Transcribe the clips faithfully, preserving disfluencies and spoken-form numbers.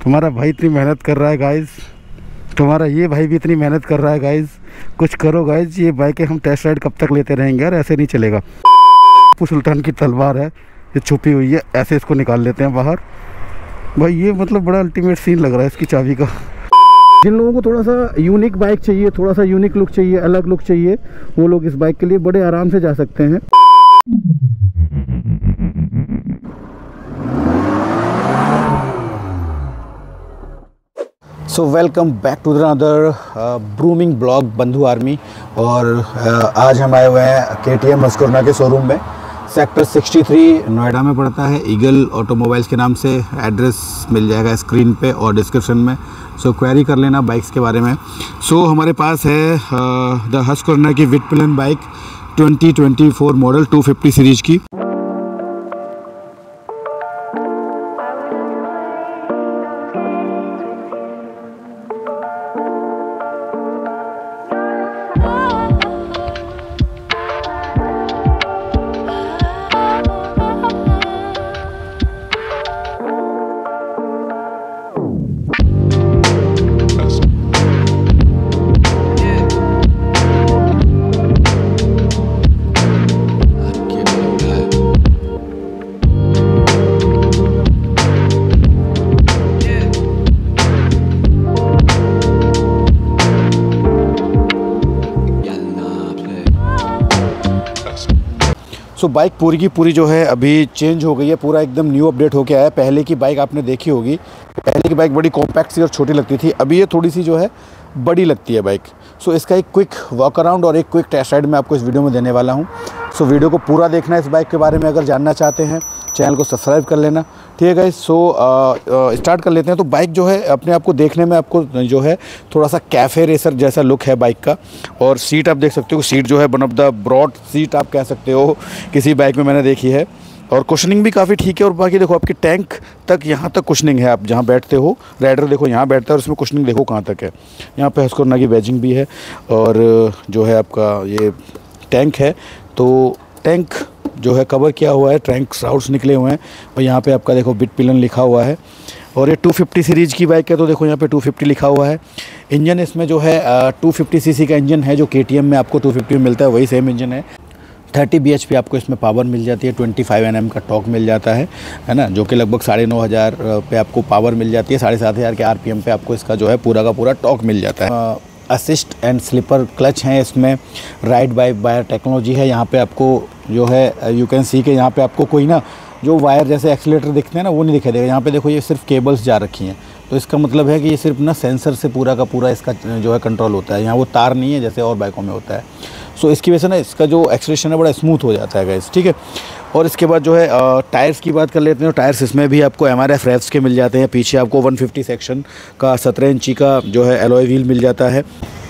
तुम्हारा भाई इतनी मेहनत कर रहा है गाइस, तुम्हारा ये भाई भी इतनी मेहनत कर रहा है गाइस, कुछ करो गाइस। ये बाइकें हम टेस्ट राइड कब तक लेते रहेंगे यार, ऐसे नहीं चलेगा। टीपू सुल्तान की तलवार है, ये छुपी हुई है, ऐसे इसको निकाल लेते हैं बाहर। भाई ये मतलब बड़ा अल्टीमेट सीन लग रहा है इसकी चाबी का। जिन लोगों को थोड़ा सा यूनिक बाइक चाहिए, थोड़ा सा यूनिक लुक चाहिए, अलग लुक चाहिए, वो लोग इस बाइक के लिए बड़े आराम से जा सकते हैं। So welcome back to another brooming blog Bandhu army. और uh, आज हम आए हुए हैं के टी एम हस्कवर्ना के शोरूम में। सेक्टर तिरसठ नोएडा में पड़ता है। ईगल ऑटोमोबाइल्स के नाम से एड्रेस मिल जाएगा स्क्रीन पे और डिस्क्रिप्शन में। सो so, क्वेरी कर लेना बाइक्स के बारे में। सो so, हमारे पास है द हस्कवर्ना की Vitpilen bike twenty twenty four model two fifty series की। तो बाइक पूरी की पूरी जो है अभी चेंज हो गई है, पूरा एकदम न्यू अपडेट होके आया है। पहले की बाइक आपने देखी होगी, पहले की बाइक बड़ी कॉम्पैक्ट सी और छोटी लगती थी, अभी ये थोड़ी सी जो है बड़ी लगती है बाइक। सो so, इसका एक क्विक वॉक अराउंड और एक क्विक टेस्ट राइड मैं आपको इस वीडियो में देने वाला हूँ। सो so, वीडियो को पूरा देखना है इस बाइक के बारे में। अगर जानना चाहते हैं चैनल को सब्सक्राइब कर लेना, ठीक है गाइस। सो स्टार्ट कर लेते हैं। तो बाइक जो है अपने आप को देखने में आपको जो है थोड़ा सा कैफ़े रेसर जैसा लुक है बाइक का। और सीट आप देख सकते हो, सीट जो है one of the broad seat आप कह सकते हो किसी बाइक में मैंने देखी है। और कुशनिंग भी काफ़ी ठीक है। और बाकी देखो आपकी टैंक तक यहाँ तक कुशनिंग है, आप जहाँ बैठते हो राइडर देखो यहाँ बैठता है और उसमें कुशनिंग देखो कहाँ तक है। यहाँ पे हस्कवर्ना की बैजिंग भी है। और जो है आपका ये टैंक है, तो टैंक जो है कवर किया हुआ है, टैंक श्राउड्स निकले हुए हैं। और यहाँ पे आपका देखो विद पिलन लिखा हुआ है। और ये टू फिफ्टी सीरीज़ की बाइक है, तो देखो यहाँ पे टू फिफ्टी लिखा हुआ है। इंजन इसमें जो है टू फिफ्टी सीसी का इंजन है, जो के टी एम में आपको टू फिफ्टी में मिलता है वही सेम इंजन है। थर्टी बी एच पी आपको इसमें पावर मिल जाती है, ट्वेंटी फाइव एन एम का टॉर्क मिल जाता है, है ना, जो कि लगभग साढ़े नौ हज़ार पे आपको पावर मिल जाती है। साढ़े सात हज़ार के आर पी एम पे आपको इसका जो है पूरा का पूरा टॉर्क मिल जाता है। असिस्ट एंड स्लिपर क्लच हैं इसमें, राइड बाय वायर टेक्नोलॉजी है। यहाँ पे आपको जो है यू कैन सी के यहाँ पे आपको कोई ना जो वायर जैसे एक्सीलेटर दिखते हैं ना, वो नहीं दिखाई देगा। यहाँ पे देखो ये सिर्फ केबल्स जा रखी हैं, तो इसका मतलब है कि ये सिर्फ ना सेंसर से पूरा का पूरा इसका जो है कंट्रोल होता है। यहाँ वो तार नहीं है जैसे और बाइकों में होता है। सो इसकी वजह से ना इसका जो एक्सीलरेशन है बड़ा स्मूथ हो जाता है गाइस, ठीक है। और इसके बाद जो है टायर्स की बात कर लेते हैं। टायर्स इसमें भी आपको एम आर एफ रेव्स के मिल जाते हैं। पीछे आपको वन फिफ्टी सेक्शन का सत्रह इंची का जो है एलॉय व्हील मिल जाता है।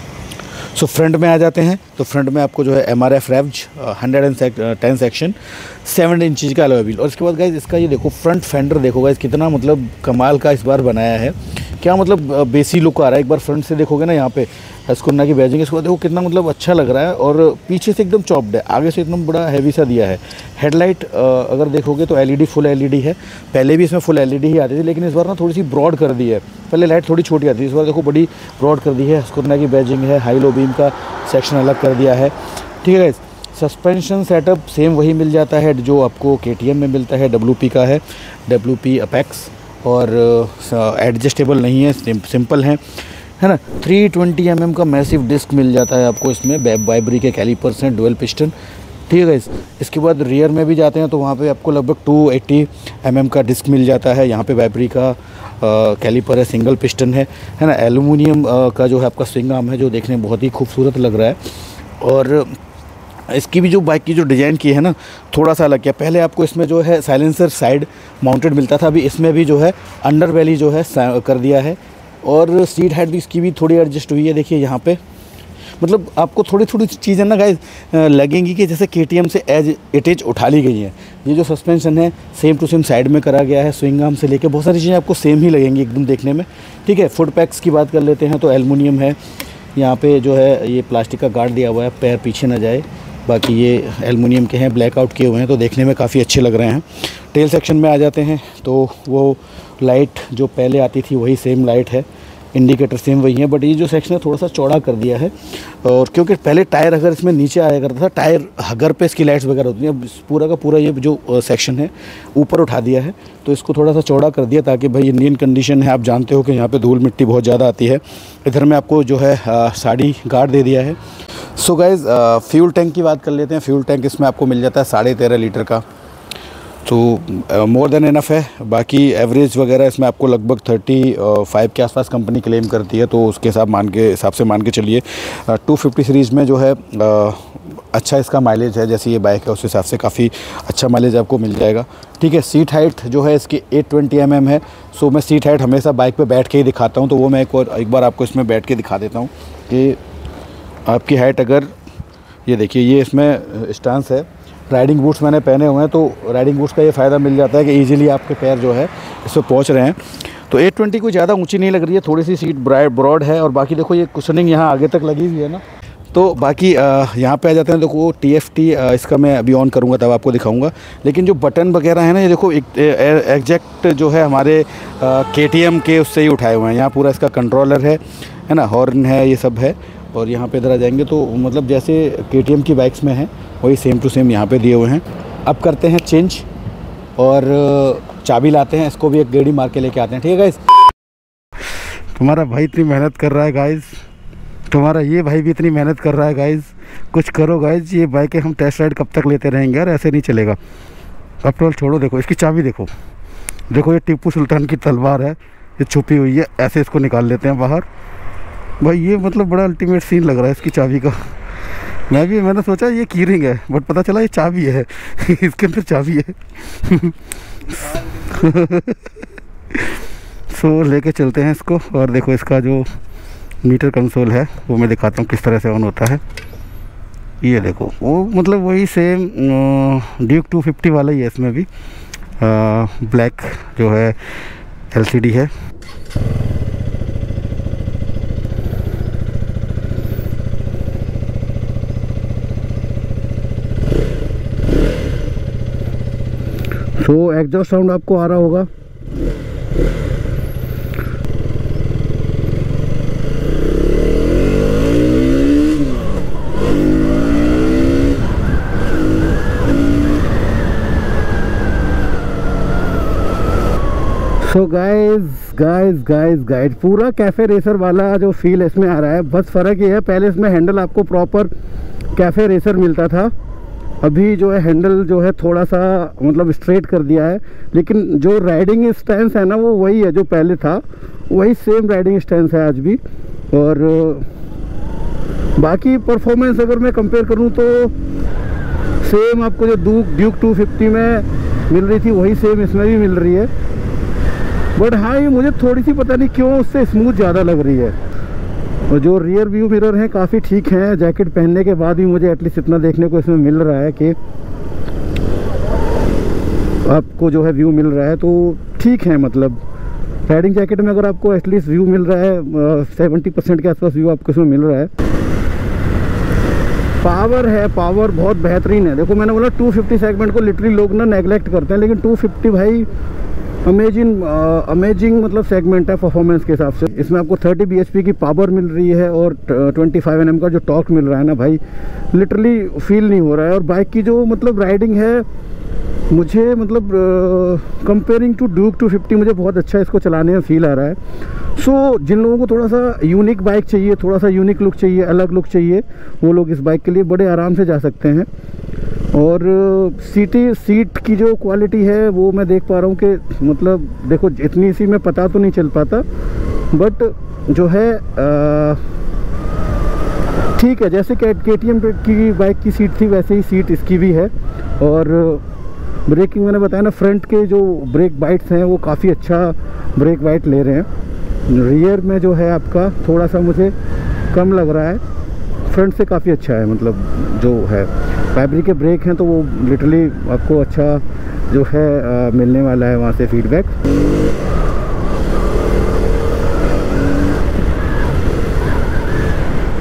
सो so, फ्रंट में आ जाते हैं, तो फ्रंट में आपको जो है M R F Revz hundred and ten section seven inch का एलॉय व्हील। और इसके बाद गाइस इसका ये देखो फ्रंट फेंडर देखो गाइस, कितना मतलब कमाल का इस बार बनाया है। क्या मतलब बेसी लुक आ रहा है। एक बार फ्रंट से देखोगे ना, यहाँ पे हस्कवर्ना की बैजिंग, इसको देखो कितना मतलब अच्छा लग रहा है। और पीछे से एकदम चॉप्ड है, आगे से एकदम बड़ा हैवी सा दिया है। हेडलाइट अगर देखोगे तो एलईडी फुल एलईडी है। पहले भी इसमें फुल एलईडी ही आती थी, लेकिन इस बार ना थोड़ी सी ब्रॉड कर दी है। पहले लाइट थोड़ी छोटी आती थी, इस बार देखो बड़ी ब्रॉड कर दी है। हस्कवर्ना की बैजिंग है, हाई लो बीम का सेक्शन अलग कर दिया है, ठीक है। सस्पेंशन सेटअप सेम वही मिल जाता है जो आपको के टी एम में मिलता है, डब्ल्यू पी का है, डब्ल्यू पी अपेक्स। और एडजस्टेबल uh, नहीं है, सिंपल है, है ना। थ्री ट्वेंटी एम एम का मैसिव डिस्क मिल जाता है आपको इसमें। वाइब्री के कैलिपर्स हैं, डुअल पिस्टन, ठीक है। इसके बाद रियर में भी जाते हैं तो वहाँ पे आपको लगभग टू एटी एम एम का डिस्क मिल जाता है। यहाँ पे वाइब्री का कैलिपर है, सिंगल पिस्टन है, है ना। एल्यूमिनियम का जो है आपका स्विंग आर्म है, जो देखने में बहुत ही खूबसूरत लग रहा है। और इसकी भी जो बाइक की जो डिज़ाइन की है ना, थोड़ा सा अलग किया। पहले आपको इसमें जो है साइलेंसर साइड माउंटेड मिलता था, अभी इसमें भी जो है अंडर वैली जो है कर दिया है। और सीट हाइट भी इसकी भी थोड़ी एडजस्ट हुई है, देखिए यहाँ पे। मतलब आपको थोड़ी थोड़ी चीज़ें ना गाइस लगेंगी कि जैसे के टी एम से एज इट इज उठा ली गई हैं। ये जो सस्पेंशन है सेम टू सेम साइड में करा गया है, स्विंग आर्म से लेके बहुत सारी चीज़ें आपको सेम ही लगेंगी एकदम देखने में, ठीक है। फुट पैक्स की बात कर लेते हैं तो एल्युमिनियम है। यहाँ पे जो है ये प्लास्टिक का गार्ड दिया हुआ है, पैर पीछे ना जाए। बाकी ये एलुमिनियम के हैं, ब्लैकआउट किए हुए हैं, तो देखने में काफ़ी अच्छे लग रहे हैं। टेल सेक्शन में आ जाते हैं तो वो लाइट जो पहले आती थी वही सेम लाइट है, इंडिकेटर सेम वही है, बट ये जो सेक्शन है थोड़ा सा चौड़ा कर दिया है। और क्योंकि पहले टायर अगर इसमें नीचे आया करता था, टायर हगर पे इसकी लाइट्स वगैरह होती हैं, अब पूरा का पूरा ये जो सेक्शन है ऊपर उठा दिया है, तो इसको थोड़ा सा चौड़ा कर दिया ताकि भाई इंडियन कंडीशन है, आप जानते हो कि यहाँ पे धूल मिट्टी बहुत ज़्यादा आती है। इधर में आपको जो है साड़ी गार्ड दे दिया है। सो गाइज़ फ्यूल टैंक की बात कर लेते हैं। फ्यूल टैंक इसमें आपको मिल जाता है साढ़े तेरह लीटर का, तो मोर देन इनफ है। बाकी एवरेज वगैरह इसमें आपको लगभग थर्टी फाइव के आसपास कंपनी क्लेम करती है, तो उसके हिसाब मान के हिसाब से मान के चलिए टू फिफ्टी सीरीज़ में जो है आ, अच्छा इसका माइलेज है। जैसे ये बाइक है उस हिसाब से काफ़ी अच्छा माइलेज आपको मिल जाएगा। ठीक है, सीट हाइट जो है इसकी एट ट्वेंटी एम एम है। सो मैं सीट हाइट हमेशा बाइक पे बैठ के ही दिखाता हूँ, तो वो मैं एक और एक बार आपको इसमें बैठ के दिखा देता हूँ कि आपकी हाइट अगर, ये देखिए ये इसमें स्टांस है। राइडिंग बूट्स मैंने पहने हुए हैं, तो राइडिंग बूट्स का ये फ़ायदा मिल जाता है कि इजीली आपके पैर जो है इस पर पहुँच रहे हैं। तो एट ट्वेंटी कोई ज़्यादा ऊंची नहीं लग रही है, थोड़ी सी सीट ब्रॉड है। और बाकी देखो ये कुशनिंग यहाँ आगे तक लगी हुई है ना। तो बाकी यहाँ पे आ जाते हैं, देखो टी एफ टी इसका मैं अभी ऑन करूँगा तब आपको दिखाऊँगा। लेकिन जो बटन वगैरह है ना, ये देखो एग्जैक्ट जो है हमारे के टी एम के उससे ही उठाए हुए हैं। यहाँ पूरा इसका कंट्रोलर है है ना, हॉर्न है, ये सब है। और यहाँ पे इधर आ जाएंगे तो मतलब जैसे के टी एम की बाइक्स में है वही सेम टू सेम यहाँ पे दिए हुए हैं। अब करते हैं चेंज और चाबी लाते हैं, इसको भी एक गेड़ी मार के लेके आते हैं। ठीक है गाइस, तुम्हारा भाई इतनी मेहनत कर रहा है गाइस, तुम्हारा ये भाई भी इतनी मेहनत कर रहा है गाइस, कुछ करो गाइस। ये बाइकें हम टेस्ट राइड कब तक लेते रहेंगे यार, ऐसे नहीं चलेगा। पेट्रोल छोड़ो, देखो इसकी चाबी देखो, देखो ये टीपू सुल्तान की तलवार है, ये छुपी हुई है, ऐसे इसको निकाल लेते हैं बाहर। भाई ये मतलब बड़ा अल्टीमेट सीन लग रहा है इसकी चाबी का। मैं भी मैंने सोचा ये की रिंग है, बट पता चला ये चाबी है इसके अंदर चाबी है सो लेके चलते हैं इसको। और देखो इसका जो मीटर कंसोल है वो मैं दिखाता हूँ किस तरह से ऑन होता है। ये देखो वो मतलब वही सेम ड्यूक टू फिफ्टी वाला ही है, इसमें भी आ, ब्लैक जो है एल सी डी है। तो एग्जॉस्ट साउंड आपको आ रहा होगा। So guys guys guys guys पूरा कैफ़े रेसर वाला जो फील इसमें आ रहा है। बस फ़र्क ये है, पहले इसमें हैंडल आपको प्रॉपर कैफ़े रेसर मिलता था, अभी जो है हैंडल जो है थोड़ा सा मतलब स्ट्रेट कर दिया है, लेकिन जो राइडिंग स्टैंस है ना वो वही है जो पहले था, वही सेम राइडिंग स्टैंस है आज भी। और बाकी परफॉर्मेंस अगर मैं कंपेयर करूं तो सेम आपको जो ड्यूक ड्यूक टू फिफ्टी में मिल रही थी वही सेम इसमें भी मिल रही है। बट हाँ, ये मुझे थोड़ी सी पता नहीं क्यों उससे स्मूथ ज़्यादा लग रही है। और जो रियर व्यू मिरर हैं काफ़ी ठीक हैं, जैकेट पहनने के बाद भी मुझे एटलीस्ट इतना देखने को इसमें मिल रहा है कि आपको जो है व्यू मिल रहा है, तो ठीक है। मतलब राइडिंग जैकेट में अगर आपको एटलीस्ट व्यू मिल रहा है, सेवेंटी परसेंट के आसपास व्यू आपको इसमें मिल रहा है। पावर है, पावर बहुत बेहतरीन है। देखो मैंने बोला टू फिफ्टी सेगमेंट को लिटरली लोग ना नेगलेक्ट करते हैं, लेकिन टू फिफ्टी भाई अमेजिंग अमेजिंग मतलब सेगमेंट है परफॉर्मेंस के हिसाब से। इसमें आपको थर्टी बी एच पी की पावर मिल रही है और ट्वेंटी फाइव एन एम का जो टॉर्क मिल रहा है ना भाई, लिटरली फील नहीं हो रहा है। और बाइक की जो मतलब राइडिंग है मुझे मतलब comparing to Duke two fifty मुझे बहुत अच्छा इसको चलाने में फील आ रहा है। सो so, जिन लोगों को थोड़ा सा यूनिक बाइक चाहिए, थोड़ा सा यूनिक लुक चाहिए, अलग लुक चाहिए, वो लोग इस बाइक के लिए बड़े आराम से जा सकते हैं। और सीटी सीट की जो क्वालिटी है वो मैं देख पा रहा हूँ कि मतलब देखो इतनी सी में पता तो नहीं चल पाता, बट जो है ठीक है, जैसे के टी एम की बाइक की सीट थी वैसे ही सीट इसकी भी है। और ब्रेकिंग मैंने बताया ना, फ्रंट के जो ब्रेक बाइट्स हैं वो काफ़ी अच्छा ब्रेक बाइट ले रहे हैं। रियर में जो है आपका थोड़ा सा मुझे कम लग रहा है, फ्रंट से काफ़ी अच्छा है। मतलब जो है फैब्रिक के ब्रेक हैं तो वो लिटरली आपको अच्छा जो है आ, मिलने वाला है वहाँ से फीडबैक।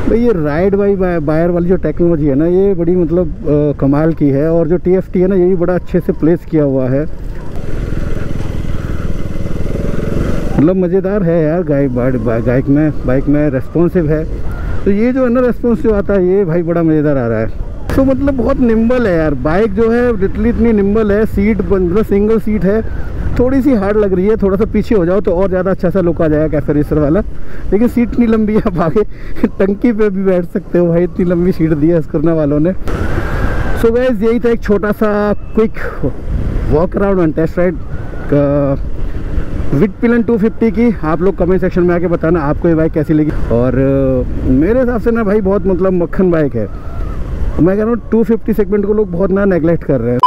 भाई ये राइड बाई बायर वाली जो टेक्नोलॉजी है ना, ये बड़ी मतलब आ, कमाल की है। और जो टी एफ टी है ना, ये भी बड़ा अच्छे से प्लेस किया हुआ है, मतलब मज़ेदार है यार। गाइक बाइक में बाइक में रेस्पॉन्सिव है। तो ये जो है ना रेस्पॉन्स जो आता है, ये भाई बड़ा मज़ेदार आ रहा है। तो मतलब बहुत निम्बल है यार बाइक जो है, लिटरली इतनी निम्बल है। सीट मतलब सिंगल सीट है, थोड़ी सी हार्ड लग रही है। थोड़ा सा पीछे हो जाओ तो और ज़्यादा अच्छा सा लुक आ जाएगा कैफे रेसर वाला। लेकिन सीट इतनी लंबी है, आप आगे टंकी पे भी बैठ सकते हो भाई, इतनी लंबी सीट दी है स्कूर्ना वालों ने। सो गाइस, यही था एक छोटा सा quick walk around on test ride Vitpilen two fifty की। आप लोग कमेंट सेक्शन में आके बताना आपको ये बाइक कैसी लगी। और uh, मेरे हिसाब से ना भाई बहुत मतलब मक्खन बाइक है। मैं कह रहा हूँ टू फिफ्टी सेगमेंट को लोग बहुत ना नेगलेक्ट कर रहे हैं।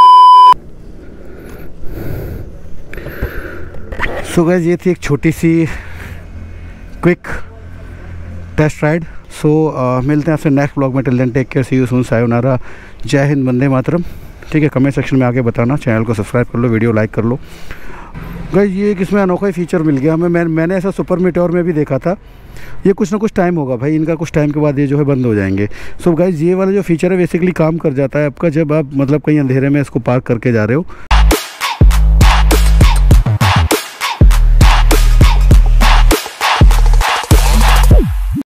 सो गाइस, ये थी एक छोटी सी क्विक टेस्ट राइड। सो मिलते हैं आपसे नेक्स्ट ब्लॉग में। Till then take care, see you soon, सायोनारा, जय हिंद, वंदे मातरम। ठीक है, कमेंट सेक्शन में आके बताना। चैनल को सब्सक्राइब कर लो, वीडियो लाइक कर लो। गाइस, ये एक इसमें अनोखा ही फीचर मिल गया हमें। मैं मैंने ऐसा सुपर मीटेओर में भी देखा था। ये कुछ ना कुछ टाइम होगा भाई, इनका कुछ टाइम के बाद ये जो है बंद हो जाएंगे। सो गाइस, ये वाला जो फीचर है बेसिकली काम कर जाता है आपका, जब आप मतलब कहीं अंधेरे में इसको पार्क करके जा रहे हो।